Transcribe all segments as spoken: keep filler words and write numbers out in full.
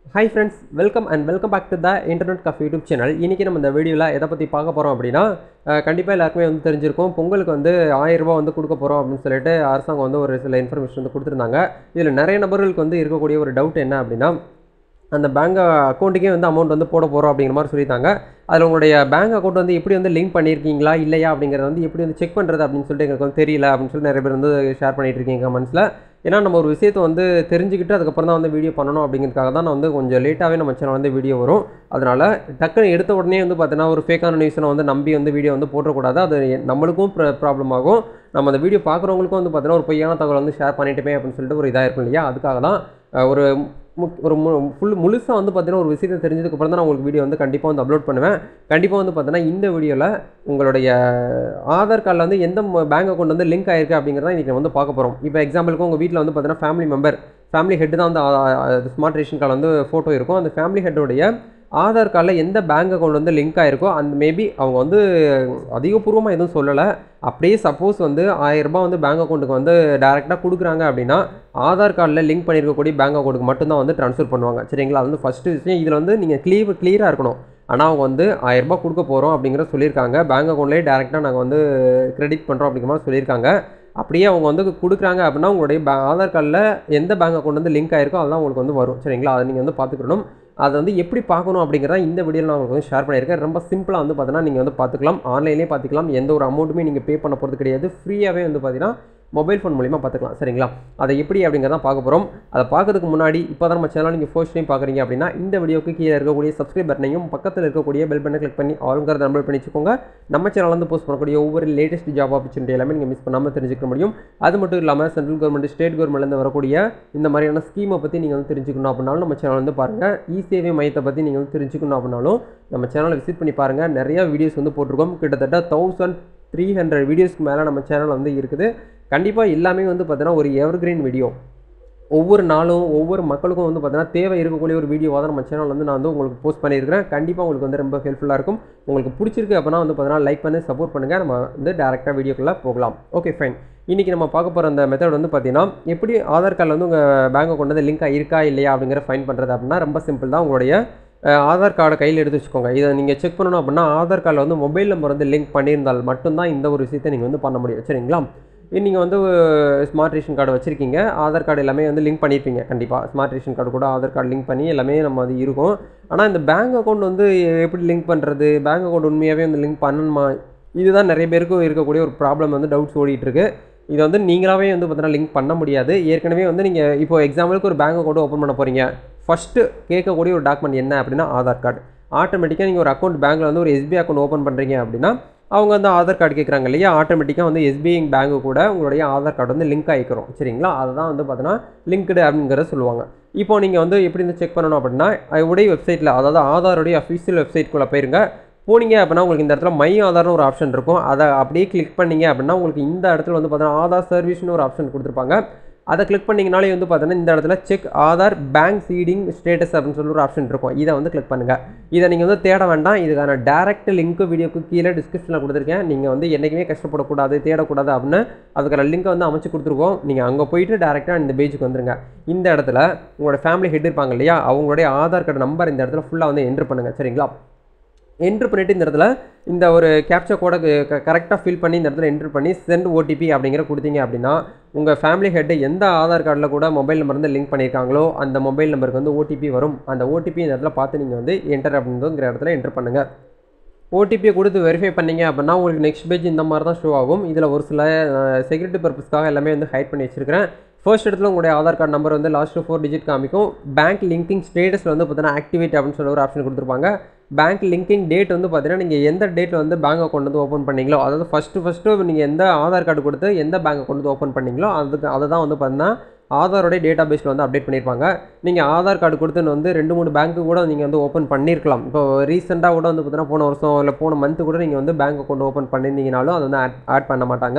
Hi friends, welcome and welcome back to the Internet Cafe YouTube channel. இன்னைக்கு நம்ம இந்த வீடியோல எதை பத்தி பார்க்க போறோம் அப்படினா கண்டிப்பா எல்லாருக்குமே வந்து தெரிஞ்சிருக்கும். பொங்கலுக்கு வந்து ஆயிரம் ரூபாய் வந்து கொடுக்க போறோம் அப்படினு சொல்லிட்டு அரசாங்கம் வந்து ஒரு சில இன்ஃபர்மேஷன் வந்து கொடுத்திருந்தாங்க. இதுல நிறைய நபர்களுக்கு வந்து இருக்கக்கூடிய ஒரு டவுட் என்ன அப்படினா அந்த பேங்க் அக்கவுண்ட்க்கே வந்து அமௌண்ட் வந்து போட போறோம் அப்படிங்கிற மாதிரி சொல்லிட்டாங்க. அதுல உங்களுடைய பேங்க் அக்கவுண்ட் வந்து எப்படி வந்து லிங்க் பண்ணிருக்கீங்களா இல்லையா அப்படிங்கறது வந்து எப்படி வந்து செக் பண்றது அப்படினு சொல்லிட்டு எனக்கு வந்து தெரியல அப்படினு சொல்லி நிறைய பேர் வந்து ஷேர் பண்ணிட்டு இருக்கீங்க கமெண்ட்ஸ்ல. ஏன்னா நம்ம ஒரு விஷயத்தை வந்து தெரிஞ்சுக்கிட்டு அதுக்கு அப்புறம் தான் வந்து வீடியோ பண்ணணும் அப்படிங்கிறதுக்காக தான் நான் வந்து கொஞ்சம் லேட்டாவே நம்ம சேனல் வந்து வீடியோ வரும். அதனால டக்குன்னு எடுத்த உடனே வந்து பார்த்தீங்கன்னா ஒரு ஃபேக்கான நியூஸ்னை வந்து நம்பி வந்து வீடியோ வந்து போடக்கூடாது. அது நம்மளுக்கும் ப்ராப்ளம் ஆகும். நம்ம அந்த வீடியோ பார்க்குறவங்களுக்கும் வந்து பார்த்தீங்கன்னா ஒரு பொய்யான தகவல் வந்து ஷேர் பண்ணிட்டுமே அப்படின்னு சொல்லிட்டு ஒரு இதாக இருக்கும் இல்லையா? அதுக்காக தான் ஒரு ஒரு ஃபுல் முழுசாக வந்து பார்த்தீங்கன்னா ஒரு விஷயத்தை தெரிஞ்சதுக்கப்புறம் தான் நான் உங்களுக்கு வீடியோ வந்து கண்டிப்பாக வந்து அப்லோட் பண்ணுவேன். கண்டிப்பாக வந்து பார்த்தீங்கன்னா இந்த வீடியோவில் உங்களுடைய ஆதார் கார்டில் வந்து எந்த பேங்க் அக்கௌண்ட் வந்து லிங்க் ஆயிருக்கு அப்படிங்கிறத இன்றைக்கி வந்து பார்க்க போகிறோம். இப்போ எக்ஸாம்பிளுக்கு உங்கள் வீட்டில் வந்து பார்த்தீங்கன்னா ஃபேமிலி மெம்பர் ஃபேமிலி ஹெட் தான் வந்து ஸ்மார்ட் ரேஷன் கார்டு வந்து ஃபோட்டோ இருக்கும். அந்த ஃபேமிலி ஹெட்டோடைய ஆதார் கார்டில் எந்த பேங்க் அக்கௌண்ட் வந்து லிங்க் ஆகிருக்கோ அந்த மேபி அவங்க வந்து அதிகபூர்வமாக எதுவும் சொல்லலை. அப்படியே சப்போஸ் வந்து ஆயிரம் ரூபாய் வந்து பேங்க் அக்கௌண்ட்டுக்கு வந்து டேரெக்டாக கொடுக்குறாங்க அப்படின்னா ஆதார் கார்டில் லிங்க் பண்ணியிருக்கக்கூடிய பேங்க் அக்கௌண்ட்டுக்கு மட்டும்தான் வந்து ட்ரான்ஸ்ஃபர் பண்ணுவாங்க. சரிங்களா? அது வந்து ஃபஸ்ட்டு விஷயம். இதில் வந்து நீங்கள் கிளியர் கிளியராக இருக்கணும். ஆனால் அவங்க வந்து ஆயிரம் ரூபாய் கொடுக்க போகிறோம் அப்படிங்கிறத சொல்லியிருக்காங்க. பேங்க் அக்கௌண்ட்லேயே டேரெக்டாக நாங்கள் வந்து கிரெடிட் பண்ணுறோம் அப்படிங்கிற மாதிரி சொல்லியிருக்காங்க. அப்படியே அவங்க வந்து கொடுக்குறாங்க அப்படின்னா உங்களுடைய ஆதார் கார்டில் எந்த பேங்க் அக்கௌண்ட் வந்து லிங்க் ஆகிருக்கோ அதெல்லாம் உங்களுக்கு வந்து வரும். சரிங்களா? அதை நீங்கள் வந்து பார்த்துக்கணும். அதை வந்து எப்படி பார்க்கணும் அப்படிங்கிறத இந்த வீடியோவில் நான் உங்களுக்கு வந்து ஷேர் பண்ணியிருக்கேன். ரொம்ப சிம்பிளாக வந்து பார்த்தீங்கன்னா நீங்கள் வந்து பார்த்துக்கலாம். ஆன்லைன்லேயே பார்த்துக்கலாம். எந்த ஒரு அமௌண்ட்டுமே நீங்கள் பே பண்ண போகிறது கிடையாது. ஃப்ரீயாகவே வந்து பார்த்தீங்கன்னா மொபைல் ஃபோன் மூலிமா பார்த்துக்கலாம். சரிங்களா? அதை எப்படி அப்படிங்கிறத பார்க்க போகிறோம். அதை பார்க்கறதுக்கு முன்னாடி இப்போ தான் நம்ம சேனல் நீங்கள் ஃபர்ஸ்ட் டைம் பார்க்குறீங்க அப்படின்னா இந்த வீடியோக்கு கீழே இருக்கக்கூடிய சப்ஸ்கிரைப் பட்டனையும் பக்கத்தில் இருக்கக்கூடிய பெல் பட்டனை கிளிக் பண்ணி ஆளுங்கிறத நம்பர் பண்ணி வச்சுக்கோங்க. நம்ம சேனல் வந்து போஸ்ட் பண்ணக்கூடிய ஒவ்வொரு லேட்டஸ்ட் ஜாப் ஆப்பர்ச்சுனிட்டி எல்லாமே நீங்கள் மிஸ் பண்ணாமல் தெரிஞ்சுக்க முடியும். அது மட்டும் இல்லாமல் சென்ட்ரல் கவர்மெண்ட் ஸ்டேட் கவர்மெண்ட்லேருந்து வரக்கூடிய இந்த மாதிரியான ஸ்கீமை பற்றி நீங்கள் வந்து தெரிஞ்சுக்கணும் அப்படின்னாலும் நம்ம சேனல் வந்து பாருங்கள். இ சேவை மையத்தை பற்றி நீங்கள் வந்து தெரிஞ்சுக்கணும் அப்படின்னாலும் நம்ம சேனலை விசிட் பண்ணி பாருங்கள். நிறையா வீடியோஸ் வந்து போட்டிருக்கோம். கிட்டத்தட்ட தௌசண்ட் த்ரீ ஹண்ட்ரட் வீடியோஸ்க்கு மேலே நம்ம சேனல் வந்து இருக்குது. கண்டிப்பாக எல்லாமே வந்து பார்த்தீங்கன்னா ஒரு எவர்கிரீன் வீடியோ. ஒவ்வொரு நாளும் ஒவ்வொரு மக்களுக்கும் வந்து பார்த்தீங்கன்னா தேவை இருக்கக்கூடிய ஒரு வீடியோவாக தான் நம்ம சேனல் வந்து நான் வந்து உங்களுக்கு போஸ்ட் பண்ணியிருக்கிறேன். கண்டிப்பாக உங்களுக்கு வந்து ரொம்ப ஹெல்ப்ஃபுல்லாக இருக்கும். உங்களுக்கு பிடிச்சிருக்கு அப்படின்னா வந்து பார்த்தீங்கன்னா லைக் பண்ணி சப்போர்ட் பண்ணுங்கள். நம்ம வந்து டேரெக்டாக வீடியோக்குள்ளே போகலாம். Okay fine. இன்றைக்கி நம்ம பார்க்க போகிற அந்த மெத்தட் வந்து பார்த்தீங்கன்னா எப்படி ஆதார் கார்டில் வந்து உங்கள் பேங்க் அக்கௌண்ட் வந்து லிங்க் இருக்கா இல்லையா அப்படிங்கிற ஃபைன் பண்ணுறது அப்படின்னா ரொம்ப சிம்பிள் தான். உங்களுடைய ஆதார் கார்டை கையில் எடுத்து வச்சுக்கோங்க. இதை நீங்கள் செக் பண்ணணும் அப்படின்னா ஆதார் கார்டில் வந்து மொபைல் நம்பர் வந்து லிங்க் பண்ணியிருந்தால் மட்டும்தான் இந்த ஒரு விஷயத்தை நீங்கள் வந்து பண்ண முடியும். சரிங்களா? நீங்கள் வந்து ஸ்மார்ட் ரேஷன் கார்டு வச்சுருக்கீங்க. ஆதார் கார்டு எல்லாமே வந்து லிங்க் பண்ணியிருப்பீங்க. கண்டிப்பாக ஸ்மார்ட் ரேஷன் கார்டு கூட ஆதார் கார்டு லிங்க் பண்ணி எல்லாமே நம்ம அது இருக்கும். ஆனால் இந்த பேங்க் அக்கௌண்ட் வந்து எப்படி லிங்க் பண்ணுறது, பேங்க் அக்கௌண்ட் உண்மையாகவே வந்து லிங்க் பண்ணணுமா, இதுதான் நிறைய பேருக்கு இருக்கக்கூடிய ஒரு ப்ராப்ளம் வந்து டவுட்ஸ் ஓடிட்டுருக்கு. இதை வந்து நீங்களாகவே வந்து பார்த்தீங்கன்னா லிங்க் பண்ண முடியாது. ஏற்கனவே வந்து நீங்கள் இப்போ எக்ஸாம்பிளுக்கு ஒரு பேங்க் அக்கௌண்ட் ஓப்பன் பண்ண போகிறீங்க. ஃபஸ்ட்டு கேட்கக்கூடிய ஒரு டாக்குமெண்ட் என்ன அப்படின்னா ஆதார் கார்டு. ஆட்டோமேட்டிக்காக நீங்கள் ஒரு அக்கௌண்ட் பேங்க்கில் வந்து ஒரு எஸ்பிஐ அக்கௌண்ட் ஓப்பன் பண்ணுறீங்க அப்படின்னா அவங்க வந்து ஆதார் கார்டு கேட்குறாங்க இல்லையா? ஆட்டோமேட்டிக்காக வந்து எஸ்பிஐ பேங்க்கு கூட உங்களுடைய ஆதார் கார்டு வந்து லிங்க் ஆகிக்கிறோம். சரிங்களா? அதுதான் வந்து பார்த்தீங்கன்னா லிங்க்டு அப்படிங்கிறத சொல்லுவாங்க. இப்போ நீங்கள் வந்து எப்படி வந்து செக் பண்ணணும் அப்படின்னா உடைய வெப்சைட்டில், அதாவது ஆதாருடைய அஃபிஷியல் வெப்சைட்குள்ளே போயிருங்க. போனீங்க அப்படின்னா உங்களுக்கு இந்த இடத்துல மை ஆதார்னு ஒரு ஆப்ஷன் இருக்கும். அதை அப்படியே கிளிக் பண்ணிங்க அப்படின்னா உங்களுக்கு இந்த இடத்துல வந்து பார்த்தீங்கன்னா ஆதார் சர்வீஸ்னு ஒரு ஆப்ஷன் கொடுத்துருப்பாங்க. அதை கிளிக் பண்ணிங்கனாலே வந்து பார்த்தீங்கன்னா இந்த இடத்துல check Aadhaar bank seeding status அப்படின்னு சொல்லி ஒரு ஆப்ஷன் இருக்கும். இதை வந்து கிளிக் பண்ணுங்கள். இதை நீங்கள் வந்து தேட வேண்டாம். இதுக்கான டேரக்ட் லிங்க் வீடியோக்கு கீழே டிஸ்கிரிப்ஷனில் கொடுத்துருக்கேன். நீங்கள் வந்து என்றைக்குமே கஷ்டப்படக்கூடாது, தேடக்கூடாது அப்படின்னு அதுக்கான லிங்க்கை வந்து அமைச்சு கொடுத்துருக்கோம். நீங்கள் அங்கே போயிட்டு டேரெக்டாக இந்த பேஜுக்கு வந்துருங்க. இந்த இடத்துல உங்களோட ஃபேமிலி ஹெட் இருப்பாங்க இல்லையா? அவங்களுடைய ஆதார் கார்டு நம்பர் இந்த இடத்துல ஃபுல்லாக வந்து என்ட்ரு பண்ணுங்கள். சரிங்களா? என்ட்ரு பண்ணிவிட்டு இந்த இடத்துல இந்த ஒரு கேப்சா கோடை கரெக்டாக ஃபில் பண்ணி இந்த இடத்துல என்ட்ரு பண்ணி சென்ட் ஓடிபி அப்படிங்கிற கொடுத்தீங்க அப்படின்னா உங்கள் ஃபேமிலி ஹெட்டு எந்த ஆதார் கார்டில் கூட மொபைல் நம்பர் வந்து லிங்க் பண்ணியிருக்காங்களோ அந்த மொபைல் நம்பருக்கு வந்து ஓடிபி வரும். அந்த ஓடிபி இந்த இடத்துல பார்த்து நீங்கள் வந்து என்டர் அப்படிங்கிற இடத்துல என்ட்ரு பண்ணுங்கள். ஓடிபியை கொடுத்து வெரிஃபை பண்ணிங்க அப்படின்னா உங்களுக்கு நெக்ஸ்ட் பேஜ் இந்த மாதிரி தான் ஷோ ஆகும். இதில் ஒரு சில செக்யூரிட்டி பர்பஸ்க்காக எல்லாமே வந்து ஹைட் பண்ணி வச்சுருக்கிறேன். ஃபர்ஸ்ட் இடத்துல உங்களுடைய ஆதார் கார்டு நம்பர் வந்து லாஸ்ட்டு ஃபோர் டிஜிட் காமிக்கும். பேங்க் லிங்கிங் ஸ்டேட்டஸில் வந்து பார்த்தீங்கன்னா ஆக்டிவேட் அப்படின்னு சொல்லி ஒரு ஆப்ஷன் கொடுத்துருப்பாங்க. பேங்க் லிங்கிங் டேட் வந்து பார்த்தீங்கன்னா நீங்கள் எந்த டேட்டில் வந்து பேங்க் அக்கௌண்ட் வந்து ஓப்பன் பண்ணிங்களோ, அதாவது ஃபஸ்ட்டு ஃபஸ்ட்டு நீங்கள் எந்த ஆதார் கார்டு கொடுத்து எந்த பேங்க் அக்கௌண்ட் வந்து ஓப்பன் பண்ணிங்களோ அதுக்கு அதை தான் வந்து பார்த்தீங்கன்னா ஆதாரோடைய டேட்டா பேஸில் வந்து அப்டேட் பண்ணியிருப்பாங்க. நீங்கள் ஆதார் கார்டு கொடுத்துன்னு வந்து ரெண்டு மூணு பேங்க்கு கூட நீங்கள் வந்து ஓப்பன் பண்ணியிருக்கலாம். இப்போ ரீசெண்டாக கூட வந்து பார்த்தீங்கன்னா போன வருஷம் இல்லை போன மந்த்து கூட நீங்கள் வந்து பேங்க் அக்கௌண்ட் ஓப்பன் பண்ணியிருந்தீங்கனாலும் அதை வந்து ஆட் ஆட் பண்ண மாட்டாங்க.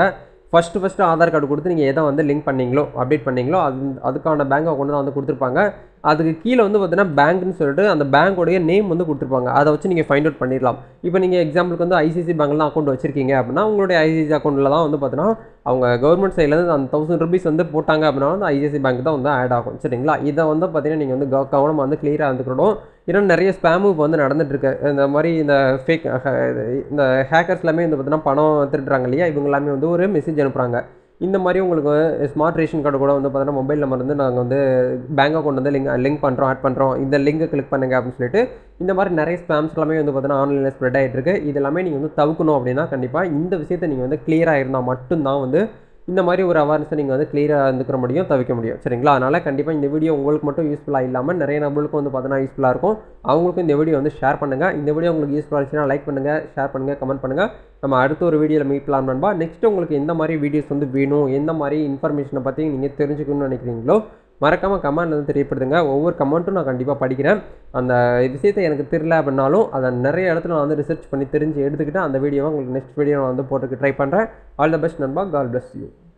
ஃபஸ்ட்டு ஃபஸ்ட்டு ஆதார் கார்டு கொடுத்து நீங்கள் எதை வந்து லிங்க் பண்ணீங்களோ அப்டேட் பண்ணீங்களோ அது அதுக்கான பேங்க் அக்கௌண்ட் தான் வந்து கொடுத்துருப்பாங்க. அதுக்கு கீழே வந்து பார்த்தீங்கன்னா பேங்க்னு சொல்லிட்டு அந்த பேங்க்கோடைய நேம் வந்து கொடுத்துருப்பாங்க. அதை வச்சு நீங்கள் ஃபைண்ட் அவுட் பண்ணிடலாம். இப்போ நீங்கள் எக்ஸாம்பிளுக்கு வந்து ஐசிஐசிஐ பேங்க்ல அக்கௌண்ட் வச்சிருக்கீங்க அப்படின்னா உங்களுடைய ஐசிஐசிஐ அக்கௌண்ட்டில் தான் வந்து பார்த்தீங்கன்னா அவங்க கவர்மெண்ட் சைட்லேருந்து அந்த தௌசண்ட் ருபீஸ் வந்து போட்டாங்க அப்படின்னா வந்து ஐசிஐசிஐ பேங்க் தான் வந்து ஆட் ஆகும். சரிங்களா? இதை வந்து பார்த்தீங்கன்னா நீங்கள் வந்து கவனமாக வந்து கிளியராக இருந்துக்கணும். ஏன்னா நிறைய ஸ்பேமு இப்போ வந்து நடந்துட்டுருக்கு. இந்த மாதிரி இந்த ஃபேக் இந்த ஹேக்கர்ஸ் எல்லாமே வந்து பார்த்தீங்கன்னா பணம் திருடுறாங்க இல்லையா, இவங்க எல்லாமே வந்து ஒரு மெசேஜ் அனுப்புகிறாங்க. இந்த மாதிரி உங்களுக்கு ஸ்மார்ட் ரேஷன் கார்டு கூட வந்து பார்த்தீங்கன்னா மொபைல் நம்பர் வந்து நாங்கள் வந்து பேங்க் அக்கௌண்ட் வந்து லிங்க் லிங்க் பண்ணுறோம் ஆட் பண்ணுறோம் இந்த லிங்கை கிளிக் பண்ணுங்க அப்படின்னு சொல்லிட்டு இந்த மாதிரி நிறைய ஸ்பேம்ஸ் எல்லாமே வந்து பார்த்தீங்கன்னா ஆன்லைனில் ஸ்ப்ரெட் ஆகிட்டு இருக்கு. இது எல்லாமே நீங்கள் வந்து தவிர்க்கணும் அப்படின்னா கண்டிப்பாக இந்த விஷயத்தை நீங்கள் வந்து கிளியராக இருந்தால் மட்டும்தான் வந்து இந்த மாதிரி ஒரு அவேர்னஸை நீங்கள் வந்து கிளியராக இருந்துக்கிற முடியும், தவிர்க்க முடியும். சரிங்களா? அதனால் கண்டிப்பாக இந்த வீடியோ உங்களுக்கு மட்டும் யூஸ்ஃபுல்லாக இல்லாமல் நிறைய நபர்களுக்கும் வந்து பார்த்தீங்கன்னா யூஸ்ஃபுல்லாக இருக்கும். அவங்களுக்கும் இந்த வீடியோ வந்து ஷேர் பண்ணுங்கள். இந்த வீடியோ உங்களுக்கு யூஸ்ஃபுல்லாக இருந்துச்சுன்னா லைக் பண்ணுங்கள், ஷேர் பண்ணுங்கள், கமெண்ட் பண்ணுங்கள். நம்ம அடுத்த ஒரு வீடியோவில் மீட் பண்ணலாம் நண்பா. நெக்ஸ்ட் உங்களுக்கு எந்த மாதிரி வீடியோஸ் வந்து வேணும், எந்த மாதிரி இன்ஃபர்மேஷனை பற்றி நீங்கள் தெரிஞ்சுக்கணும்னு நினைக்கிறீங்களோ மறக்காமல் கமெண்ட் வந்து தெரியப்படுத்துங்க. ஒவ்வொரு கமெண்ட்டும் நான் கண்டிப்பாக படிக்கிறேன். அந்த விஷயத்தை எனக்கு தெரியல அப்படின்னாலும் அதை நிறைய இடத்துல நான் வந்து ரிசர்ச் பண்ணி தெரிஞ்சு எடுத்துக்கிட்டு அந்த வீடியோவை உங்களுக்கு நெக்ஸ்ட் வீடியோ நான் வந்து போட்டுக்கு ட்ரை பண்ணுறேன். ஆல் த பெஸ்ட் நண்பா. God bless you.